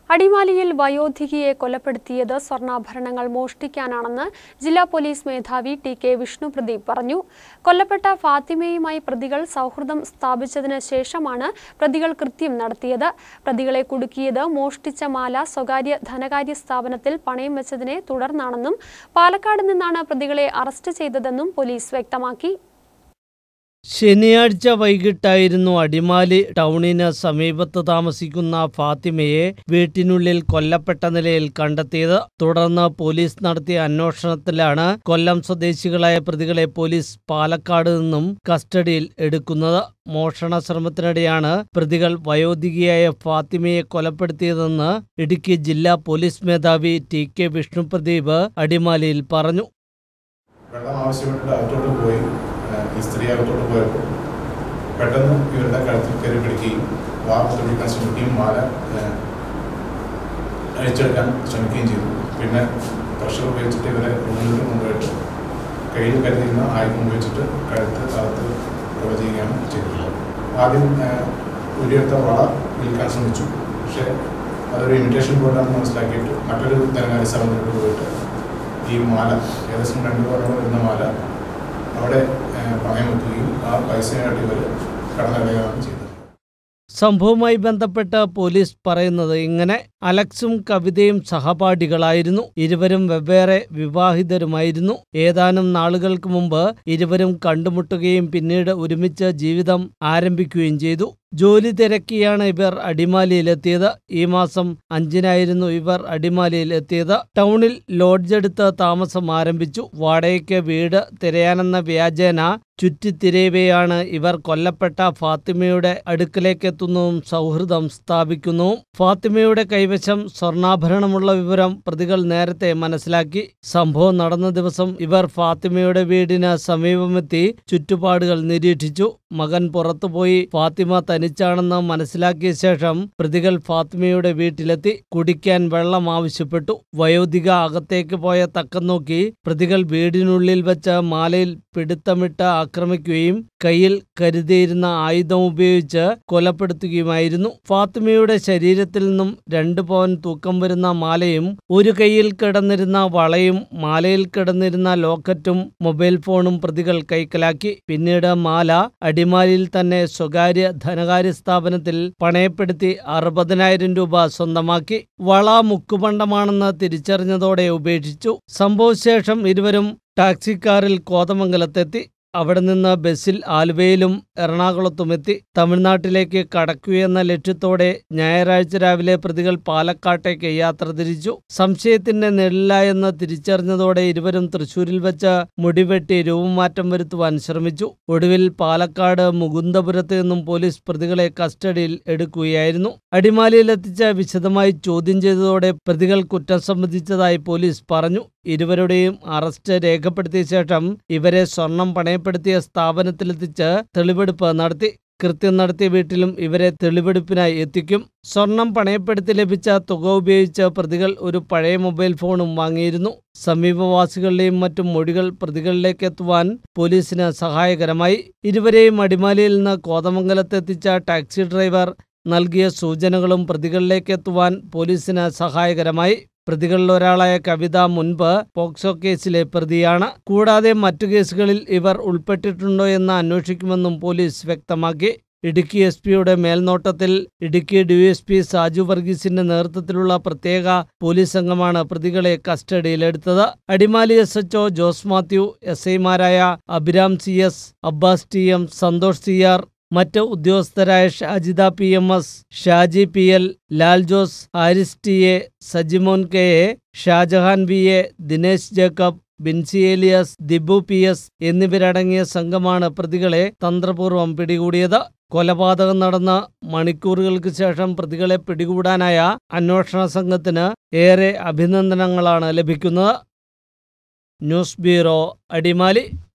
അടിമാലിയിൽ വയോധികയെ കൊലപ്പെടുത്തിയത് സ്വർണ്ണാഭരണങ്ങൾ മോഷ്ടിക്കാനാണെന്ന് ജില്ലാ പോലീസ് മേധാവി ടി.കെ. വിഷ്ണുപ്രദീപ് പറഞ്ഞു. കൊല്ലപ്പെട്ട ഫാത്തിമയുമായി പ്രതികൾ സൗഹൃദം സ്ഥാപിച്ചതിന് ശേഷമാണ് പ്രതികൾ കൃത്യം നടത്തിയത്. പ്രതികളെ കുടുക്കിയത് മോഷ്ടിച്ച മാല സ്വകാര്യ ധനകാര്യ സ്ഥാപനത്തിൽ പണയം വെച്ചതിനെ തുടർന്നാണെന്നും പാലക്കാട് നിന്നാണ് പ്രതികളെ അറസ്റ്റ് ചെയ്തതെന്നും പോലീസ് വ്യക്തമാക്കി. ശനിയാഴ്ച വൈകിട്ടായിരുന്നു അടിമാലി ടൗണിന് സമീപത്ത് താമസിക്കുന്ന ഫാത്തിമയെ വീട്ടിനുള്ളിൽ കൊല്ലപ്പെട്ട നിലയിൽ കണ്ടെത്തിയത്. തുടർന്ന് പോലീസ് നടത്തിയ അന്വേഷണത്തിലാണ് കൊല്ലം സ്വദേശികളായ പ്രതികളെ പോലീസ് പാലക്കാട് നിന്നും കസ്റ്റഡിയിൽ എടുക്കുന്നത്. മോഷണ ശ്രമത്തിനിടെയാണ് പ്രതികൾ വയോധികയായ ഫാത്തിമയെ കൊലപ്പെടുത്തിയതെന്ന് ഇടുക്കി ജില്ലാ പോലീസ് മേധാവി ടി.കെ. വിഷ്ണുപ്രദീപ് അടിമാലിയിൽ പറഞ്ഞു. ഈ സ്ത്രീ അകത്തോട്ട് പോയപ്പോൾ പെട്ടെന്ന് ഇവരുടെ കഴുത്തിൽ കയറി പിടിക്കുകയും വാർപ്പിടിക്കാൻ ശ്രമിക്കുകയും മാല അഴിച്ചെടുക്കാൻ ശ്രമിക്കുകയും ചെയ്തു. പിന്നെ പ്രഷർ ഉപയോഗിച്ചിട്ട് ഇവരെ മുന്നോട്ട് കൊണ്ടുപോയിട്ട് കയ്യിൽ കരുതിയിരുന്ന ആയുധം ഉപയോഗിച്ചിട്ട് കഴുത്ത് അകത്ത് കൊല ചെയ്യുകയാണ് ചെയ്തിട്ടുള്ളത്. ആദ്യം ഉയർത്ത വള വിൽക്കാൻ ശ്രമിച്ചു. പക്ഷേ അതൊരു ഇമിറ്റേഷൻ ബോർഡാണെന്ന് മനസ്സിലാക്കിയിട്ട് മറ്റൊരു ധനകാര്യ സ്ഥാപനത്തിലോട്ട് പോയിട്ട് ഈ മാല ഏകദേശം 2 കോടി വരുന്ന മാല അവിടെ പണയം വെക്കുകയും ആ പൈസയായിട്ട് ഇവർ കടന്നടയുകയാണ് ചെയ്തത്. സംഭവവുമായി ബന്ധപ്പെട്ട് പോലീസ് പറയുന്നത് ഇങ്ങനെ: അലക്സും കവിതയും സഹപാഠികളായിരുന്നു. ഇരുവരും വെവ്വേറെ വിവാഹിതരുമായിരുന്നു. ഏതാനും നാളുകൾക്ക് മുമ്പ് ഇരുവരും കണ്ടുമുട്ടുകയും പിന്നീട് ഒരുമിച്ച് ജീവിതം ആരംഭിക്കുകയും ചെയ്തു. ജോലി തിരക്കിയാണ് ഇവർ അടിമാലിയിലെത്തിയത്. ഈ മാസം 5-നായിരുന്നു ഇവർ അടിമാലിയിൽ എത്തിയത്. ടൗണിൽ ലോഡ്ജെടുത്ത് താമസം ആരംഭിച്ചു. വാടകയ്ക്ക് വീട് തിരയാനെന്ന വ്യാജേന ചുറ്റിത്തിരയവെയാണ് ഇവർ കൊല്ലപ്പെട്ട ഫാത്തിമയുടെ അടുക്കലേക്കെത്തുന്നതും സൗഹൃദം സ്ഥാപിക്കുന്നതും. ഫാത്തിമയുടെ കൈവശം സ്വർണ്ണാഭരണമുള്ള വിവരം പ്രതികൾ നേരത്തെ മനസ്സിലാക്കി. സംഭവം നടന്ന ദിവസം ഇവർ ഫാത്തിമയുടെ വീടിന് സമീപമെത്തി ചുറ്റുപാടുകൾ നിരീക്ഷിച്ചു. മകൻ പുറത്തുപോയി ഫാത്തിമ തനിച്ചാണെന്ന് മനസ്സിലാക്കിയ ശേഷം പ്രതികൾ ഫാത്തിമയുടെ വീട്ടിലെത്തി. കുടിക്കാൻ വെള്ളം ആവശ്യപ്പെട്ടു. വയോധിക അകത്തേക്ക് പോയ തക്കം നോക്കി പ്രതികൾ വീടിനുള്ളിൽ വെച്ച് മാലയിൽ പിടുത്തമിട്ട് ആക്രമിക്കുകയും കയ്യിൽ കരുതിയിരുന്ന ആയുധം ഉപയോഗിച്ച് കൊലപ്പെടുത്തുകയുമായിരുന്നു. ഫാത്തിമയുടെ ശരീരത്തിൽ നിന്നും 2 പവൻ തൂക്കം വരുന്ന മാലയും 1 കൈയിൽ കിടന്നിരുന്ന വളയും മാലയിൽ കിടന്നിരുന്ന ലോക്കറ്റും മൊബൈൽ ഫോണും പ്രതികൾ കൈക്കലാക്കി. പിന്നീട് മാല അടിമാലിയിൽ തന്നെ സ്വകാര്യ ധനകാര്യ സ്ഥാപനത്തിൽ പണയപ്പെടുത്തി 60,000 രൂപ സ്വന്തമാക്കി. വള മുക്കുപണ്ടമാണെന്ന് തിരിച്ചറിഞ്ഞതോടെ ഉപേക്ഷിച്ചു. സംഭവശേഷം ഇരുവരും ടാക്സിക്കാറിൽ കോതമംഗലത്തെത്തി. അവിടെ നിന്ന് ബസ്സിൽ ആലുവയിലും എറണാകുളത്തുമെത്തി. തമിഴ്നാട്ടിലേക്ക് കടക്കുകയെന്ന ലക്ഷ്യത്തോടെ ഞായറാഴ്ച രാവിലെ പ്രതികൾ പാലക്കാട്ടേക്ക് യാത്ര തിരിച്ചു. സംശയത്തിന്റെ നിഴലിലായെന്ന് തിരിച്ചറിഞ്ഞതോടെ ഇരുവരും തൃശൂരിൽ വെച്ച് മുടിവെട്ടി രൂപമാറ്റം വരുത്തുവാൻ ശ്രമിച്ചു. ഒടുവിൽ പാലക്കാട് മുകുന്ദപുരത്ത് നിന്നും പോലീസ് പ്രതികളെ കസ്റ്റഡിയിൽ എടുക്കുകയായിരുന്നു. അടിമാലിയിലെത്തിച്ച് വിശദമായി ചോദ്യം ചെയ്തതോടെ പ്രതികൾ കുറ്റം സമ്മതിച്ചതായി പോലീസ് പറഞ്ഞു. ഇരുവരുടെയും അറസ്റ്റ് രേഖപ്പെടുത്തിയ ശേഷം ഇവരെ സ്വർണം പണയപ്പെടുത്തിയ സ്ഥാപനത്തിലെത്തിച്ച് തെളിവെടുപ്പ് നടത്തി. കൃത്യം നടത്തിയ വീട്ടിലും ഇവരെ തെളിവെടുപ്പിനായി എത്തിക്കും. സ്വർണം പണയപ്പെടുത്തി ലഭിച്ച തുക ഉപയോഗിച്ച് പ്രതികൾ ഒരു പഴയ മൊബൈൽ ഫോണും വാങ്ങിയിരുന്നു. സമീപവാസികളുടെയും മറ്റും മൊഴികൾ പ്രതികളിലേക്ക് എത്തുവാൻ പോലീസിന് സഹായകരമായി. ഇരുവരെയും അടിമാലിയിൽ നിന്ന് കോതമംഗലത്തെത്തിച്ച ടാക്സി ഡ്രൈവർ നൽകിയ സൂചനകളും പ്രതികളിലേക്ക് എത്തുവാൻ പോലീസിന് സഹായകരമായി. പ്രതികളിലൊരാളായ കവിത മുൻപ് പോക്സോ കേസിലെ പ്രതിയാണ്. കൂടാതെ മറ്റു കേസുകളിൽ ഇവർ ഉൾപ്പെട്ടിട്ടുണ്ടോ എന്ന് അന്വേഷിക്കുമെന്നും പോലീസ് വ്യക്തമാക്കി. ഇടുക്കി എസ്.പിയുടെ മേൽനോട്ടത്തിൽ ഇടുക്കി ഡിവൈഎസ്പി സാജു വർഗീസിന്റെ നേതൃത്വത്തിലുള്ള പ്രത്യേക പോലീസ് സംഘമാണ് പ്രതികളെ കസ്റ്റഡിയിലെടുത്തത്. അടിമാലി എസ്.എച്ച്ഒ ജോസ് മാത്യു, എസ്.ഐമാരായ Abhiram CS, Abbas TM, Santhosh CR, മറ്റ് ഉദ്യോഗസ്ഥരായ Shajida PMS, Shaji PL, Lal Jose, Haris TA, Sajimon KA, Shajahan VA, Dinesh Jacob, Binsy Elias, Dibu PS എന്നിവരടങ്ങിയ സംഘമാണ് പ്രതികളെ തന്ത്രപൂർവ്വം പിടികൂടിയത്. കൊലപാതകം നടന്ന മണിക്കൂറുകൾക്ക് ശേഷം പ്രതികളെ പിടികൂടാനായ അന്വേഷണ സംഘത്തിന് ഏറെ അഭിനന്ദനങ്ങളാണ് ലഭിക്കുന്നത്. News bureau, Adimali.